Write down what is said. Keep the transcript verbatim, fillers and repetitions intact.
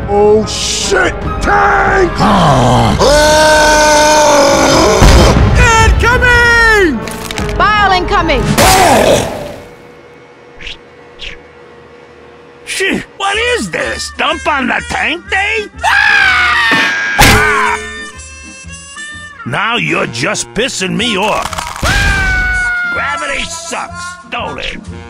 Oh shit! Tank! Incoming! Bile incoming! Shit, what is this? Dump on the tank day? Now you're just pissing me off. Gravity sucks, don't it?